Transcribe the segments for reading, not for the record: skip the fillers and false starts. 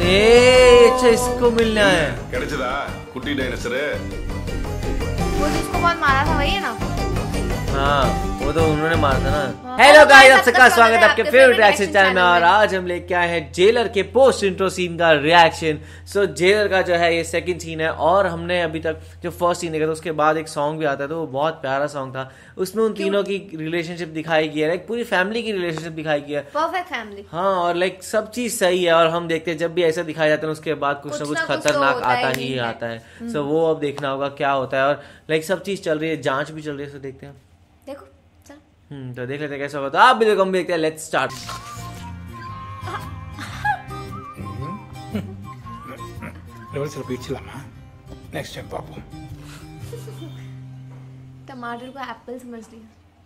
अच्छा इसको मिलना है। கிடைச்சதா குட்டி டைனோசர்? वो जिसको बहुत मारा था वही है ना? हाँ वो तो उन्होंने मारा था ना। हेलो गाइस, आप सबका स्वागत है आपके फेवरेट रिएक्शन चैनल में। और आज हम लेके आए हैं जेलर के पोस्ट इंट्रो सीन का रिएक्शन। सो जेलर का जो है ये सेकंड सीन है और हमने अभी तक जो फर्स्ट सीन देखा था उसके बाद एक सॉन्ग भी आता है, तो वो बहुत प्यारा सॉन्ग था। उसमें उन तीनों की रिलेशनशिप दिखाई गई है, लाइक पूरी फैमिली की रिलेशनशिप दिखाई गई है, परफेक्ट फैमिली। हाँ, और लाइक सब चीज सही है। और हम देखते हैं जब भी ऐसा दिखाया जाता है उसके बाद कुछ ना कुछ खतरनाक आता ही आता है। सो वो अब देखना होगा क्या होता है। और लाइक सब चीज चल रही है, जांच भी चल रही है, तो देखते हैं। देखो तो देख लेते हैं कैसा होगा। तो आप भी देखो, हम भी देखते हैं। Let's start. रिवर्सल पीछलामा नेक्स्ट टाइम पापू। टमाटर को एप्पल समझ लिया।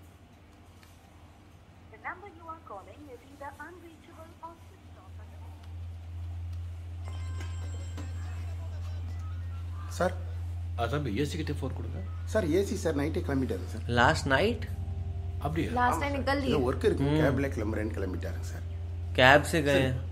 The number you are calling is either unreachable or switched off at the moment. Sir அதான் ஏசி கிட்ட ஃபோன் கொடுங்க சார். ஏசி சார் நைட்டே கிளம்பிட்டாரு சார். लास्ट नाइट அப்படியே लास्ट टाइम निकल लिए। ஒர்க் இருக்கு, கேப்ல கிளம்புறேன்னு கிளம்பிட்டாருங்க சார். कैब से गए हैं।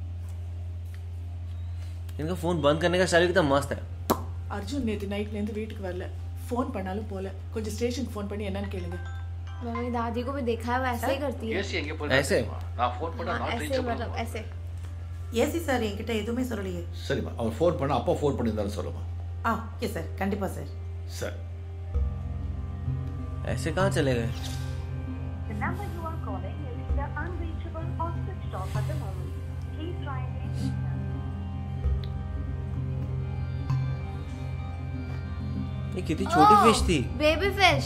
इनका फोन बंद करने का स्टाइल कितना मस्त है। அர்ஜுன் நேத்து நைட்ல இருந்து வீட்டுக்கு வரல, ஃபோன் பண்ணாலும் போல। கொஞ்சம் ஸ்டேஷனுக்கு ஃபோன் பண்ணி என்னன்னு கேளுங்க। मेरी दादी को भी देखा है, वैसे ही करती है। ஏசி எங்க போய் ऐसे நான் ஃபோன் பண்ணா நாட் ऐसे ரீச்சபிள் मतलब ऐसे। ஏசி சார் என்கிட்ட எதுவுமே சொல்லலையே. சரிமா, அவர் ஃபோன் பண்ணா அப்பா ஃபோன் பண்ணிருந்தாரு சொல்லுமா? ஓகே சார், கண்டிப்பா சார். சார் ऐसे कहाँ चले गए? The number you are calling is either unreachable or switched off at the moment. Please try again. ये कितनी छोटी फिश थी। Baby fish.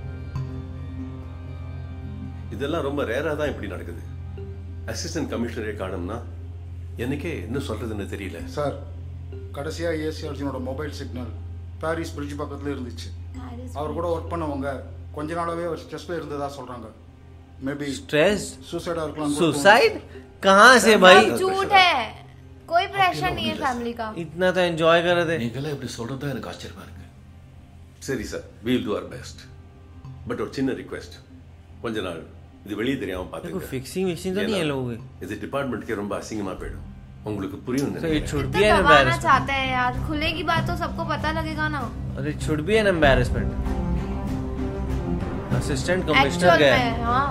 இதெல்லாம் ரொம்ப ரேரா தான் இப்படி நடக்குது. அசிஸ்டன்ட் கமிஷனரே காணோம்னா எனக்கே என்ன சொல்றதுன்னு தெரியல சார், கடைசியா ஏசி அர்ஜுனோட மொபைல் சிக்னல் பாரிஸ் பிரிட்ஜ் பக்கத்துல இருந்துச்சு. அவர் கூட ஒர்க் பண்ணவங்க கொஞ்ச நாளாவே ஒரு ஸ்ட்ரெஸ்ல இருந்ததா சொல்றாங்க. மேபி स्ट्रेस, சூசைடா இருக்கலாம். सुसाइड कहाँ से भाई? झूठ है, कोई प्रेशर नहीं है फैमिली का। इतना तो एंजॉय कर रहे थे। நீங்களே இப்படி சொல்றது எனக்கு ஆச்சரியமா இருக்கு। சரி sir, we'll do our best. But ஒரு சின்ன ரிக்வெஸ்ட், கொஞ்ச நாள் இது வெளியே தெரியாம देखो பாத்துங்க. फिक्सिंग विक्सिंग तो नहीं है लोगों இது டிபார்ட்மெண்ட்க்கு ரொம்ப அசிங்கமா போயிடும். உங்களுக்கு புரியும் तो it should be इतना an दबाना embarrassment। चाहते हैं यार, खुलेगी बात तो सबको पता लगेगा ना। और it should be an embarrassment। Assistant commissioner actual गए। में हाँ।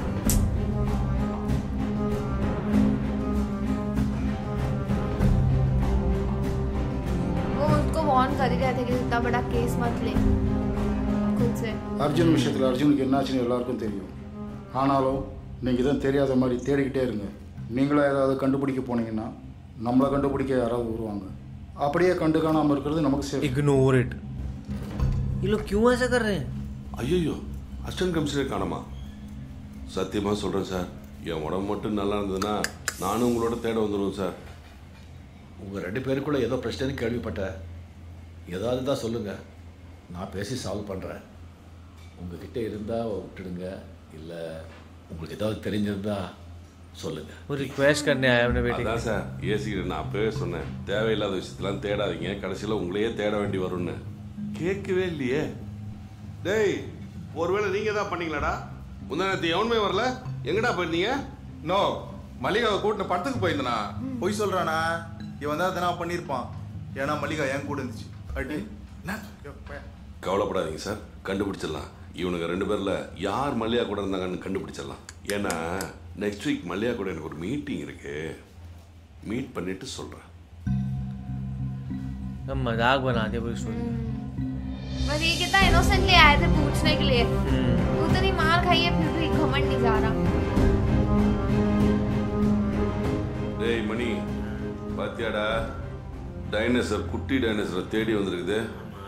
वो उसको वार्न कर ही रहे थे कि इतना बड़ा केस मत ले खुद से। அர்ஜுன் விஷயத்துல அர்ஜுனுக்கு என்னாச்சுன்னு எல்லாருக்கும் தெரியும். ஆனாலும் நீங்க தான் தெரியாத மாதிரி தேடிக்கிட்டே இருங்க. நீங்களும் ஏதாவது கண்டுபிடிக்க போனீங்கன்னா நம்மளை கண்டுபிடிக்க யாராவது வருவாங்க. அப்படியே கண்டு காணாமல் இருக்கிறது நமக்கு சேஃப். Ignore it। ये लोग क्यों ऐसा कर रहे हैं? ஐயோ, அசிஸ்டன்ட் கமிஷனர் காணோமா? சத்தியமா சொல்றேன் சார், என் உடம்பு மட்டும் நல்லா இருந்ததுன்னா நானும் உங்களோட தேட வந்துடுவேன் சார். உங்க ரெண்டு பேருக்குள்ள ஏதோ பிரச்சனைன்னு கேள்விப்பட்டேன். ஏதாவது தான் சொல்லுங்க, நான் பேசி சால்வ் பண்றேன். உங்ககிட்ட இருந்தா விட்டுடுங்க, இல்ல உங்களுக்கு ஏதாவது தெரிஞ்சிருந்தா சொல்லுங்க। वो रिक्वेस्ट करने आया अपने बेटे அதான் சார், ஏசி நான் அப்பவே சொன்னேன், தேவையில்லாத விஷயத்தெல்லாம் தேடாதீங்க, கடைசியில் உங்களையே தேட வேண்டி வரும்னு. கேட்கவே இல்லையே. டேய், ஒருவேளை நீங்க தான் பண்ணீங்களாடா? முந்தானத்து எவனுமே வரல, எங்கடா போயிருந்தீங்க? நோ, மல்லிகாவை கூட்டின படத்துக்கு போயிருந்தனா? பொய் சொல்றானா? இவன் தான் அதனா பண்ணியிருப்பான். ஏன்னா மல்லிகா என் கூட இருந்துச்சு. அடி கவலைப்படாதீங்க சார், கண்டுபிடிச்சிடலாம். இவனுங்க ரெண்டு பேர்ல யார் மல்லிகா கூட இருந்தாங்கன்னு கண்டுபிடிச்சிடலாம். ஏன்னா நெக்ஸ்ட் வீக் மல்லிகா கூட எனக்கு ஒரு மீட்டிங் இருக்கு, மீட் பண்ணிட்டு சொல்றேன்। हम मजाक बना दिया पूरी स्टोरी। बस ये कितना इनोसेंटली आए थे पूछने के लिए। उतनी मार खाई है फिर भी घमंड नहीं जा रहा। டேய் மணி, பாத்தியாடா, டைனோசர் குட்டி டைனோசரை தேடி வந்திருக்குது.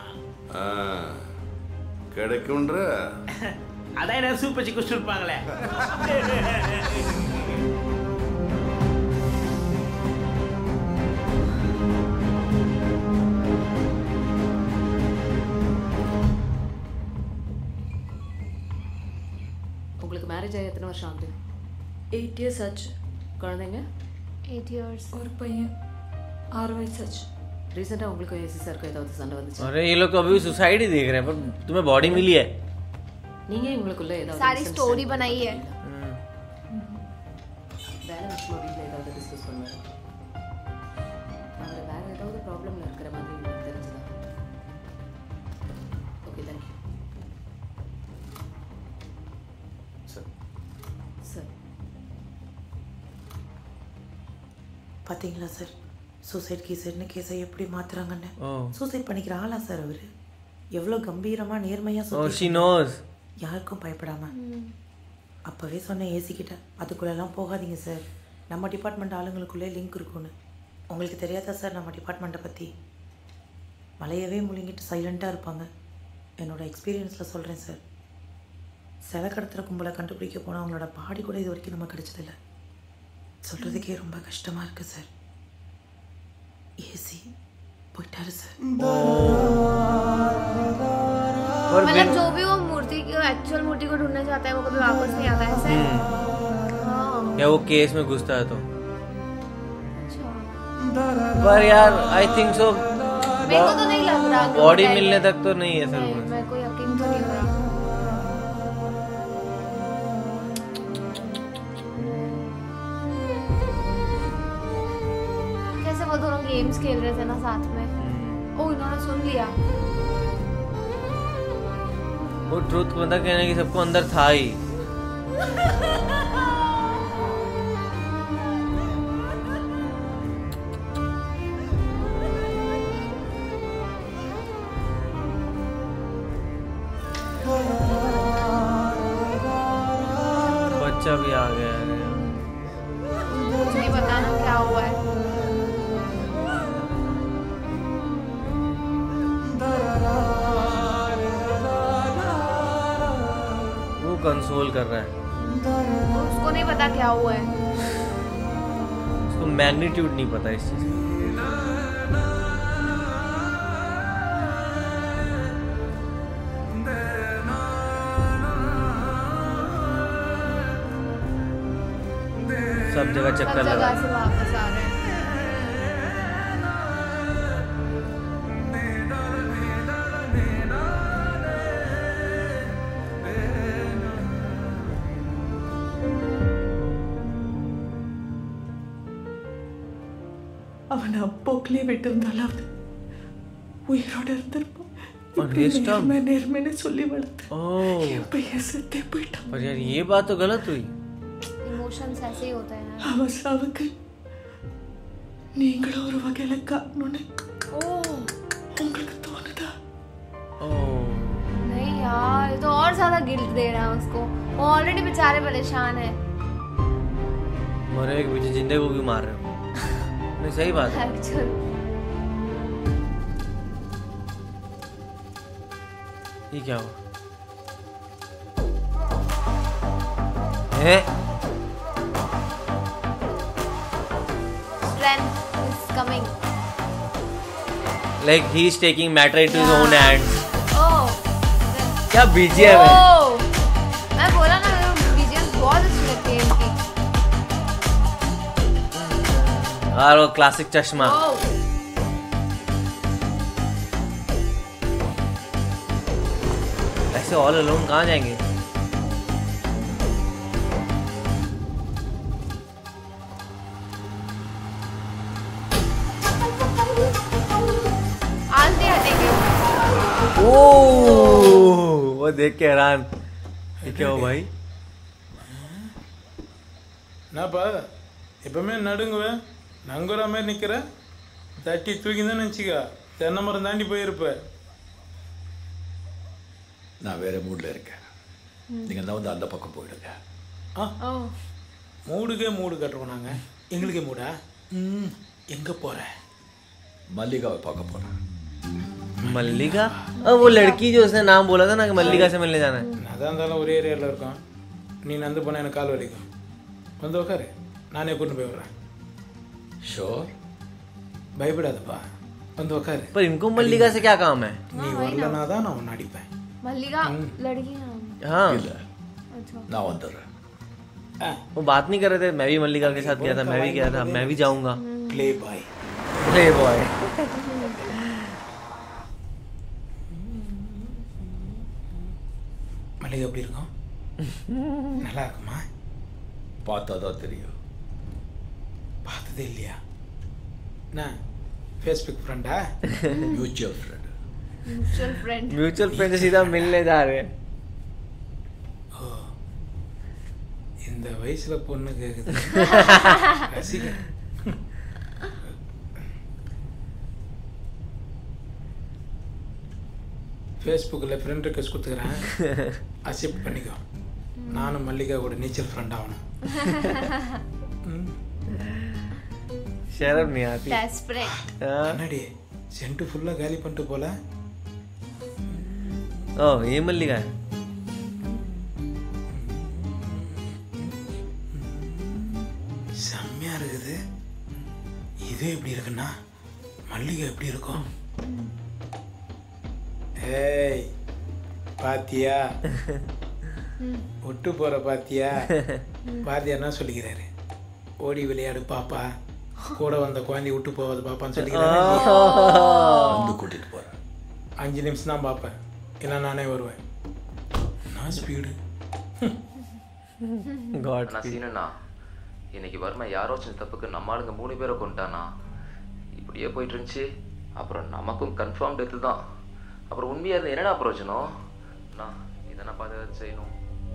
கிடைக்கும்ன்ற அதான் என்ன சூப்பர் சிக்கு இருப்பாங்களே. உங்களுக்கு மேரேஜ் ஆகி எத்தனை வருஷம் ஆகுது? 8 years ஆச்சு. குழந்தைங்க? 8 years। ஒரு பையன் 6 வயசு ஆச்சு। ரீசெண்டாக உங்களுக்கு ஏசி சாருக்கு ஏதாவது சண்டை வந்துச்சு? अरे ये लोग तो अभी सुसाइड ही देख रहे हैं, पर तुम्हें बॉडी मिली है? நீங்க இவங்களுக்குள்ள ஏதாவது सारी स्टोरी बनाई है। வேலை விஷயமா வீட்டில் ஏதாவது டிஸ்கஸ் பண்ணுவாங்க? பார்த்தீங்களா சார் சூசைட் கீசைட்னு கேஸை எப்படி மாத்துறாங்கன்னு. சூசைட் பண்ணிக்கிற ஆளா சார் அவர்? எவ்வளோ கம்பீரமா நேர்மையா யாருக்கும் பயப்படாம. அப்போவே சொன்னேன் ஏசி கிட்ட, அதுக்குள்ளெல்லாம் போகாதீங்க சார், நம்ம டிபார்ட்மெண்ட் ஆளுங்களுக்குள்ளே லிங்க் இருக்குன்னு. உங்களுக்கு தெரியாதா சார் நம்ம டிபார்ட்மெண்ட்டை பற்றி? மலையவே முழுங்கிட்டு சைலண்ட்டாக இருப்பாங்க. என்னோடய எக்ஸ்பீரியன்ஸில் சொல்கிறேன் சார். சிலை கடத்துகிற கும்பலை கண்டுபிடிக்க போனால் அவங்களோட பாடி கூட இது வரைக்கும் நம்ம கிடைச்சதில்லை. சொல்கிறதுக்கே ரொம்ப கஷ்டமாக இருக்குது சார். ஏசி போயிட்டாரு சார். मतलब जो भी वो मूर्ति की एक्चुअल मूर्ति को ढूंढना चाहता है वो कभी वापस नहीं आता है सर। या वो केस में घुसता है तो पर यार आई थिंक सो मेरे को तो नहीं लग रहा बॉडी मिलने तक तो नहीं है सर। मेरे को यकीन तो नहीं हुआ। कैसे वो दोनों गेम्स खेल रहे थे ना साथ में। ओ इन्होंने सुन लिया। वो ट्रूथ बंदा कहने की सबको अंदर था ही। बच्चा भी आ गया है। मुझे नहीं पता ना क्या हुआ है। कंसोल कर रहा है। उसको नहीं पता क्या हुआ है। उसको मैग्नीट्यूड नहीं पता इस चीज सब जगह चक्कर लगा से वापस आ रहे हैं। அவனை அப்போக்கிலே விட்டிருந்தாலாவது உயிரோட இருந்திருப்பான். நேர்மைன்னு சொல்லி வளர்த்தேன். பையன் செத்தே போயிட்டான். पर यार ये बात तो गलत हुई। इमोशंस ऐसे ही होते हैं। அவன் சாவுக்கு நீங்களும் ஒரு வகையில காரணம்னு உங்களுக்கு தோணுதா? नहीं यार ये तो और ज्यादा गिल्ट दे रहा है उसको। वो ऑलरेडी बेचारे परेशान है। मरे एक बीच जिंदगी को भी मार रहे हो। नहीं सही बात है। ये क्या हुआ? Strength is coming. Like he is taking matter into his own hands. Oh. क्या BGM है? मैं बोला ना BGM बहुत अच्छी लगती है इनकी। और वो क्लासिक चश्मा। ऐसे ऑल अलोन कहाँ जाएंगे? वो देख के हैरान। क्या हो भाई? नापा எப்பவுமே நடுங்குவேன், நங்குற மாதிரி நிற்கிறேன். தட்டி தூக்கிதான் நினச்சிக்கா தென்னை மரம் தாண்டி போயிருப்பேன். நான் வேற மூடில் இருக்கேன். நீங்கள் தான் வந்து அந்த பக்கம் போயிடுங்க. மூடுக்கே மூடு கட்டுறோம் நாங்கள். எங்களுக்கே மூடா? எங்கே போகிறேன்? मल्लिका पाका पोरा। मल्लिका? वो लड़की जो उसने नाम बोला था ना कि मल्लिका से मिलने जाना है। அதான் ஒரே ஏரியாவில் இருக்கோம். நீ நந்து போனால் எனக்கு கால் வலிக்கும். வந்து உட்காரு, நானே கூட்டு போய் விடுறேன். श्योर? பயப்படாதப்பா, வந்து உட்காரு. पर इनको मल्लिका से क्या काम है? நீ வரலனா தான் நான் உன்னை அடிப்பேன். मल्लिका लड़की है। हाँ ना अंदर वो बात नहीं कर रहे थे। मैं भी मल्लिका के साथ गया था, मैं भी गया था, मैं भी जाऊंगा। प्ले बॉय மல்லிகா எப்படி இருக்கும்? நல்லா இருக்குமா? பார்த்தா தான் தெரியும். பார்த்ததே இல்லையா? நான் फेसबुक फ्रेंडा? Mutual friend. म्यूचुअल फ्रेंड से सीधा मिलने जा रहे हैं। இந்த வயசுல பொண்ணு கேக்குது. ரசிகன் ஃபேஸ்புக்கில் ஃப்ரெண்ட் ரிக்வெஸ்ட் கொடுத்துக்கிறேன், அக்செப்ட் பண்ணிக்கோ. நானும் மல்லிகா கூட நீச்சல் ஃப்ரெண்ட் ஆகணும். शर्म नहीं आती. என்னடி சென்ட் ஃபுல்லா காலி பண்ணிட்டு போல. ஓ ये मल्लिका है. செம்மையா இருக்குது. இது எப்படி இருக்குன்னா மல்லிகை எப்படி இருக்கும்? ஏய் பாத்தியா விட்டு போற பாத்தியா? பாத்தியா என்ன சொல்லிக்கிறாரு? ஓடி விளையாடு பாப்பா, கூட வந்த குழந்தை விட்டு போவது பாப்பான்னு சொல்லிக்கிறாரு. கூட்டிட்டு போறேன். 5 நிமிஷம் தான் பார்ப்பேன், இல்லை நானே வருவேன். நான் ஸ்பீடு சீனண்ணா. இன்னைக்கு வர்மா யாரோ சின்ன தப்புக்கு நம்ம ஆளுங்க 3 பேரை கொண்டானா. இப்படியே போயிட்டு இருந்துச்சு. அப்புறம் நமக்கும் கன்ஃபார்ம் டெத்து தான். அப்புறம் உண்மையாக இருந்தால் என்னடா பிரயோஜனம்? நான் இதை நான் பாதுகாத்து செய்யணும்.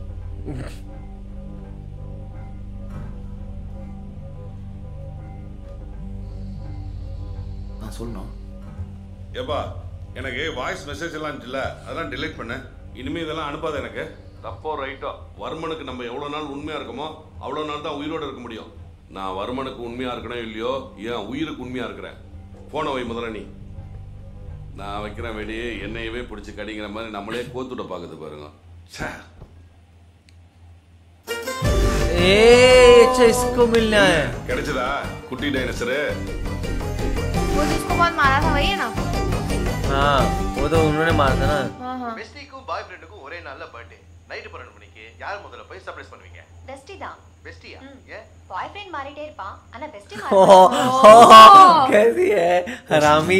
நான் சொல்லணும். ஏப்பா எனக்கு வாய்ஸ் மெசேஜ் எல்லாம் இருந்துச்சுல்ல, அதெல்லாம் டிலீட் பண்ண. இனிமேல் இதெல்லாம் அனுப்பாத எனக்கு. தப்போ ரைட்டோ, வர்மனுக்கு நம்ம எவ்வளோ நாள் உண்மையாக இருக்கோமோ அவ்வளோ நாள் தான் உயிரோடு இருக்க முடியும். நான் வர்மனுக்கு உண்மையாக இருக்கணும் இல்லையோ, ஏன் உயிருக்கு உண்மையாக இருக்கிறேன். போன வை முதல்ல நீ. நான் வைக்கிறேன் வெடி, என்னையவே பிடிச்சி கடிங்கிற மாதிரி நம்மளே கோத்துட பார்க்குது பாருங்க. इसको मिलना है. கிடைச்சதா குட்டி டைனோசர்? वो जिसको बहुत मारा था वही है ना? हाँ वो तो उन्होंने मारा था ना. பெஸ்டிக்கும் பாய் ஃப்ரெண்டுக்கும் ஒரே நாள்ல பர்த்டே. நைட் 12 மணிக்கு யார் முதல்ல போய் சர்ப்ரைஸ் பண்ணுவீங்க? பெஸ்டி தான். பெஸ்டியா? ஏன்? பாய் ஃப்ரெண்ட் மாறிட்டே இருப்பான், ஆனா பெஸ்டி कैसी है हरामी.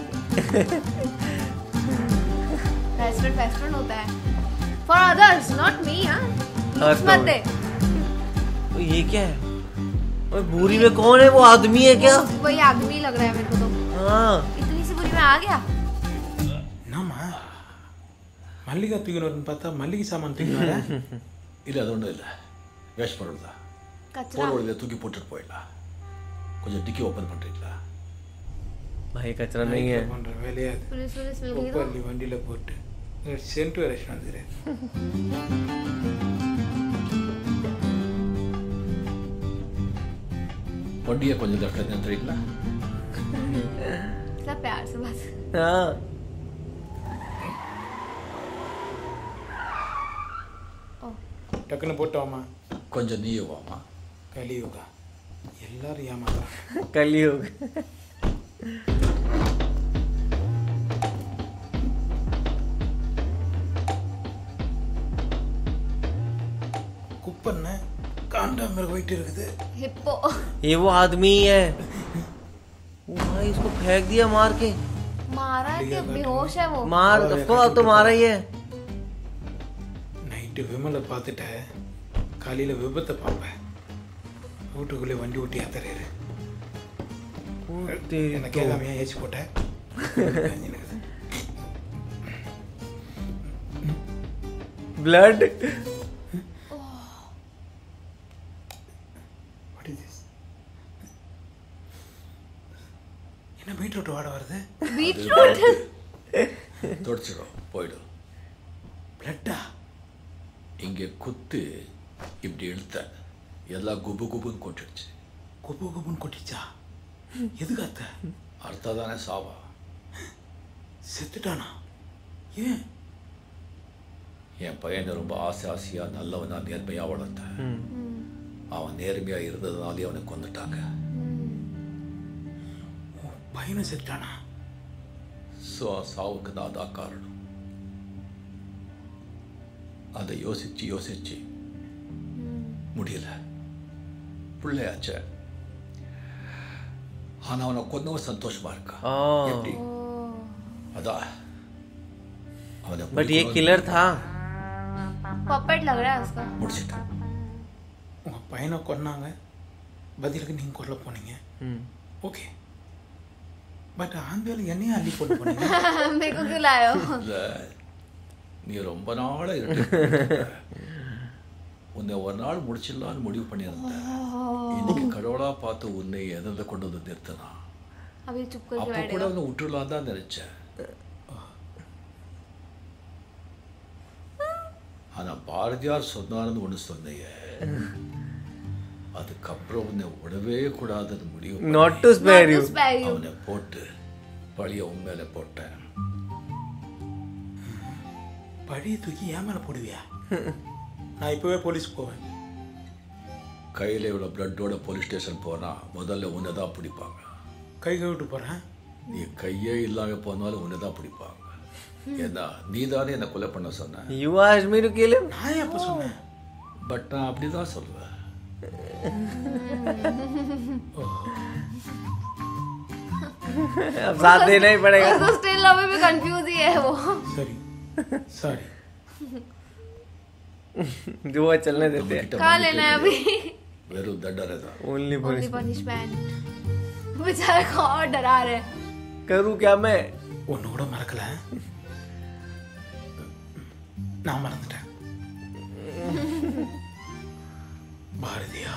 बेस्ट फ्रेंड होता है for others, not me. मत दे. ये क्या है? और बुरी में कौन है? वो आदमी है क्या? वही आदमी लग रहा है मेरे को तो. हाँ इतनी सी बुरी में आ गया. என்னம்மா மல்லிகை தூக்கினு பார்த்தா மல்லிகை சாமான் தூக்கினார? இல்லை அது ஒன்றும் இல்லை, வேஸ்ட் பண்ணுறதா. போன வழியில் தூக்கி போட்டுட்டு போயிடலாம். கொஞ்சம் டிக்கி ஓப்பன் பண்ணுறீங்களா? भाई कचरा नहीं है. பண்ணுற வேலையா पुलिस मिल गई तो पल्ली வண்டியில் போட்டு சென்ட் வேரேஷன் வந்துடுறேன். வண்டியை கொஞ்சம் லெஃப்டில் நிறுத்துறீங்களா? इतना प्यार से बात. हाँ டக்குன்னு போட்டோமா? கொஞ்சம் நீயே வாமா. கலியுகா எல்லாரும் ஏமாத்துறாங்க. कलयुग. குப்பண்ண காண்டாமிருக போயிட்டு இருக்குது. हिप्पो. ये वो आदमी है. वो भाई इसको फेंक दिया मार के. मारा है कि बेहोश है वो? मार उसको, अब तो मारा ही है. நைட்டு விமலை பார்த்துட்டேன், காலையில் விபத்தை பார்ப்பேன். வீட்டுக்குள்ளே வண்டி ஓட்டி ஏத்துறாரு. என்ன கேட்காம ஏன் ஏச்சு போட்டேன்? ब्लड. என்ன பீட்ரூட் வாட வருது? பீட்ரூட் தொடச்சிடும் போயிடும். பிளட்டா? இங்கே குத்து இப்படி இழுத்த எல்லாம் குபு குபுன்னு கொட்டிடுச்சு. குபு குபுன்னு கொட்டிச்சா? எதுக்காத்த? அர்த்தம் தானே சாவா. செத்துட்டானா? ஏன்? என் பையனை ரொம்ப ஆசையாக நல்லவனா நேர்மையாக வளர்த்தேன். அவன் நேர்மையாக இருந்ததுனாலே அவனை கொண்டுட்டாங்க. பையனை செத்துட்டானா? சாவுக்கு நான் தான் காரணம். அதை யோசிச்சு முடியல. பிள்ளையாச்ச. ஆனா அவனை கொன்னவன் சந்தோஷமா இருக்கா. எப்படி? அதான் बट ये किलर था. पपेट लग रहा है उसका. முடிச்சிட்டான். உங்க பையனை கொன்னாங்க, பதிலுக்கு நீங்க கொல்ல போனீங்க. ஓகே, பட் ஆந்தியால என்னையும் அள்ளி போட்டு போனீங்க. मेरे को क्यों लाए हो? நீ ரொம்ப நாளா உன்னை ஒரு நாள் முடிச்சிடலான்னு முடிவு பண்ணியிருந்தேன். இன்னைக்கு கடவுளா பார்த்து உன்னை எதிர்த்து கொண்டு வந்து நிறுத்தினா. अभी चुप करके அப்போ கூட அவனை விட்டுடலாம் தான் நினைச்சேன். ஆனால் பாரதியார் சொன்னார்னு ஒன்று சொன்னீங்க, அதுக்கப்புறம் உன்னை விடவே கூடாதுன்னு முடிவு பண்ணி Not to spare you. அவனை போட்டு பழிய உன் மேலே போட்டேன். பழியை தூக்கி என் மேலே போடுவியா? நான் இப்போவே போலீஸ் போவேன். கையில் இவ்வளோ பிளட்டோட போலீஸ் ஸ்டேஷன் போனால் முதல்ல உன்னை தான் பிடிப்பாங்க. கை கழுவிட்டு போகிறேன். நீ கையே இல்லாமல் போனாலும் உன்னை தான் பிடிப்பாங்க. ஏன்னா நீ தானே என்னை கொலை பண்ண சொன்ன. You asked me to kill him? நான் எப்போ சொன்னேன்? பட் நான் அப்படி தான் சொல்லுவேன். अब साथ देना ही पड़ेगा. तो स्टिल अभी भी कंफ्यूज ही है वो. सॉरी जो वो चलने देते हैं. कहाँ लेना है अभी? वेरू दंड रहता. Only punishment. बेचारे को और डरा रहे. करूँ क्या मैं? ஒன்று கூட மறக்கல. நான் மறந்துட்டேன். भारतीय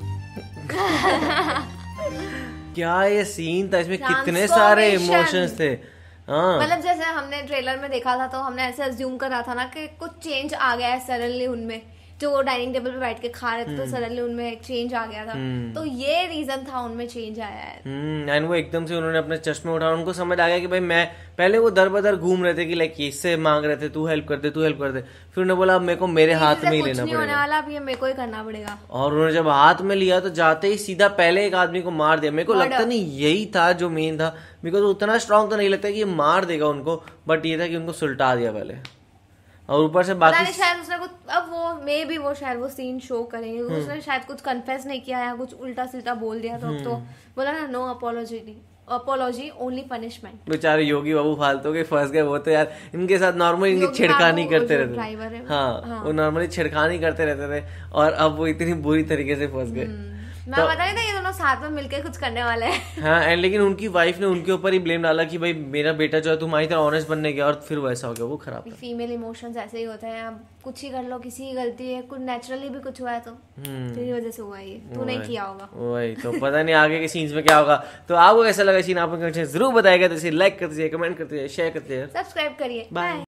क्या ये सीन था, इसमें कितने सारे इमोशंस थे. मतलब जैसे हमने ट्रेलर में देखा था तो हमने ऐसे अज्यूम करा था ना कि कुछ चेंज आ गया है सडनली उनमें, जो वो डाइनिंग टेबल पे बैठ के खा रहे थे तो सडनली उनमें एक चेंज आ गया था. तो ये रीजन था उनमें चेंज आया है. एंड वो एकदम से उन्होंने अपने चश्मे उठाए, उनको समझ आ गया कि भाई मैं पहले वो दर बदर घूम रहे थे कि लाइक इससे मांग रहे थे तू हेल्प कर दे, फिर उन्होंने बोला अब मेरे को मेरे हाथ में ही लेना पड़ेगा, होने वाला अब ये मेरे को ही करना पड़ेगा. और उन्होंने जब हाथ में लिया तो जाते ही सीधा पहले एक आदमी को मार दिया. मेरे को लगता नहीं यही था जो मेन था, बिकॉज उतना स्ट्रांग तो नहीं लगता कि ये मार देगा उनको, बट ये था कि उनको सुलटा दिया पहले. और ऊपर से बाकी शायद उसने कुछ, अब वो मे भी वो शायद वो सीन शो करेंगे, उसने शायद कुछ कन्फेस नहीं किया या कुछ उल्टा सीधा बोल दिया. तो अब तो बोला ना नो अपॉलॉजी ओनली पनिशमेंट. बेचारे योगी बाबू फालतू के फंस गए. वो तो यार इनके साथ नॉर्मली इनकी छेड़खानी करते रहते थे. हाँ, वो नॉर्मली छेड़खानी करते रहते थे और अब वो इतनी बुरी तरीके से फंस गए. मैं पता नहीं था ये दोनों साथ में मिलकर कुछ करने वाले हैं. हाँ, एंड लेकिन उनकी वाइफ ने उनके ऊपर ही ब्लेम डाला कि भाई मेरा बेटा जो है तुम्हारी तरह ऑनेस्ट बनने गया और फिर वैसा हो गया. वो खराब. फीमेल इमोशंस ऐसे ही होते हैं. अब कुछ ही कर लो, किसी की गलती है, कुछ नेचुरली भी कुछ हुआ है तो तेरी वजह से हुआ ये, तू नहीं किया होगा. वही तो पता नहीं आगे के सीन्स में क्या होगा. तो आपको कैसा लगा सीन आप जरूर बताएगा. तो इसे लाइक कर दीजिए, कमेंट कर दीजिए, शेयर कर दीजिए, सब्सक्राइब करिए. बाय.